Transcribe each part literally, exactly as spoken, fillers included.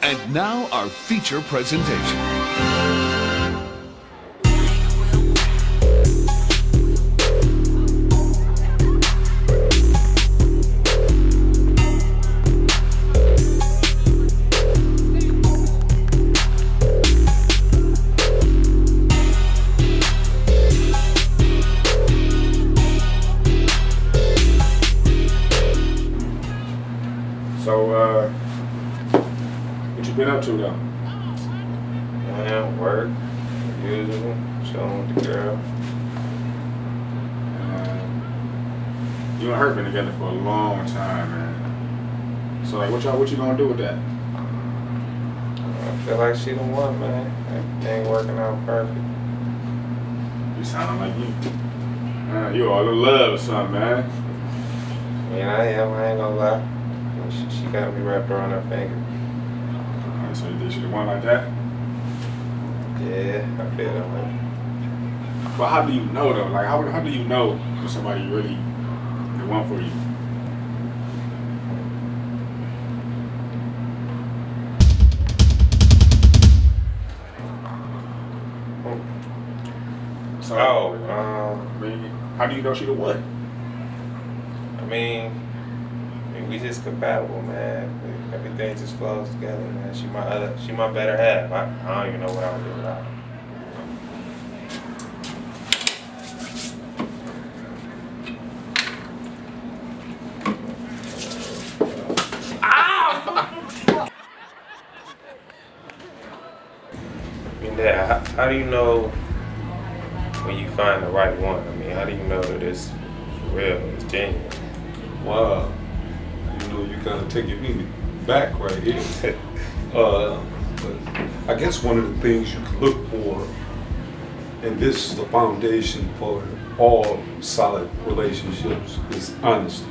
And now our feature presentation. So, uh, what you been up to though? Man, work, usual, chilling with the girl. Uh, you and her been together for a long time, man. So, like, what y'all, what you gonna do with that? I feel like she the one, man. Everything working out perfect. You sounding like you, uh, you all in love or something, man. I mean, I am, I ain't gonna lie. She, she got me wrapped around her finger. Alright, so you think she the one like that? Yeah, I feel that way. But how do you know though? Like, how, how do you know if somebody really the one for you? So, Oh, um, I mean, how do you know she the one? I mean, I mean, we just compatible, man. We, everything just flows together, man. She my other, she my better half. I, I don't even know what I would do without her. I mean, Dad, how, how do you know when you find the right one? I mean, how do you know that it's for real, it's genuine? Wow, you know, you kind of taking me back right here. uh, but I guess one of the things you can look for, and this is the foundation for all solid relationships, is honesty.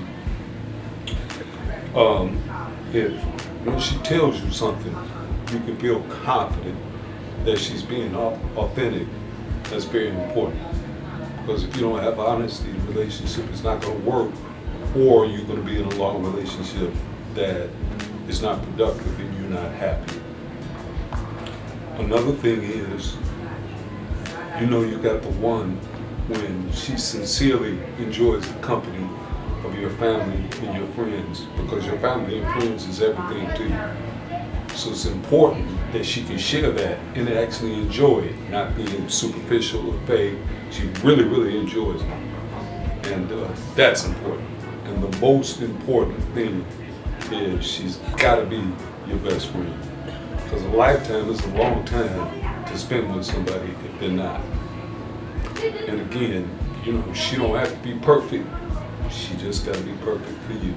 Um, if when she tells you something, you can feel confident that she's being authentic. That's very important, because if you don't have honesty, the relationship is not going to work, or you're going to be in a long relationship that is not productive and you're not happy. Another thing is, you know you got the one when she sincerely enjoys the company of your family and your friends, because your family and friends is everything to you. So it's important that she can share that and actually enjoy it, not being superficial or fake. She really, really enjoys it. And uh, that's important. And the most important thing is she's got to be your best friend. Because a lifetime is a long time to spend with somebody if they're not. And again, you know, she don't have to be perfect. She just got to be perfect for you.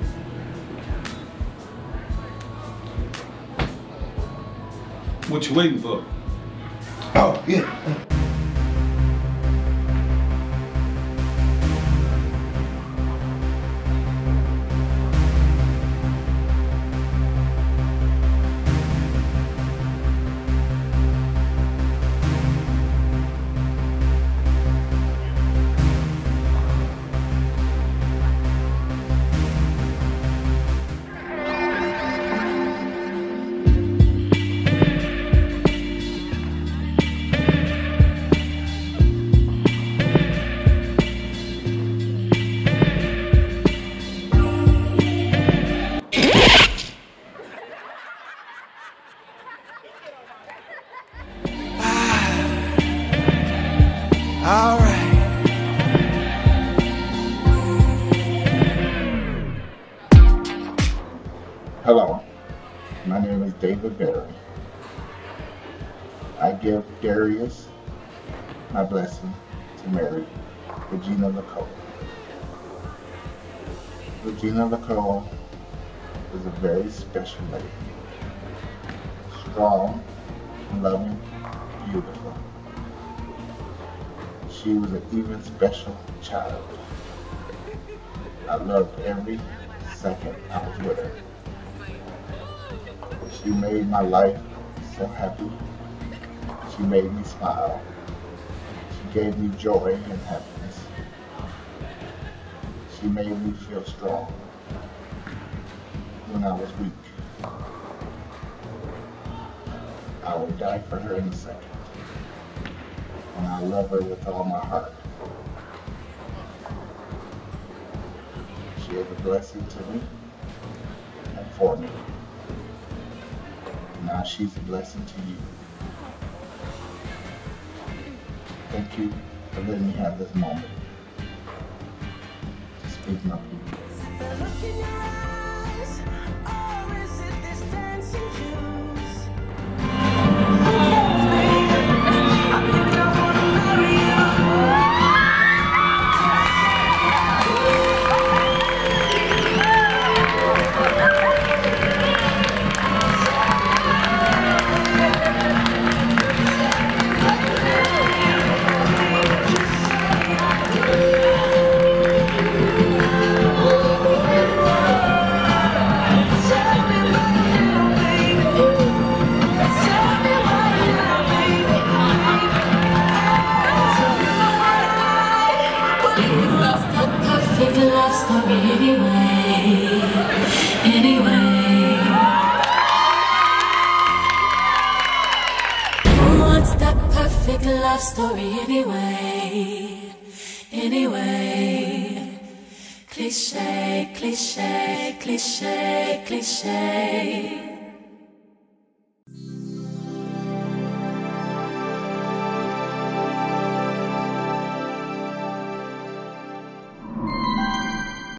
What you waiting for? Oh, yeah. All right. Hello, my name is David Berry. I give Darius my blessing to marry Regina Lacole. Regina Lacole is a very special lady. Strong, loving, beautiful. She was an even special child. I loved every second I was with her. She made my life so happy. She made me smile. She gave me joy and happiness. She made me feel strong when I was weak. I would die for her in a second. And I love her with all my heart. She is a blessing to me and for me. Now she's a blessing to you. Thank you for letting me have this moment to speak my piece. The look in your eyes, or is it this dancing juice? I think I wanna marry you. Perfect love story anyway, anyway. Who wants that perfect love story anyway, anyway? Cliche, cliche, cliche, cliche.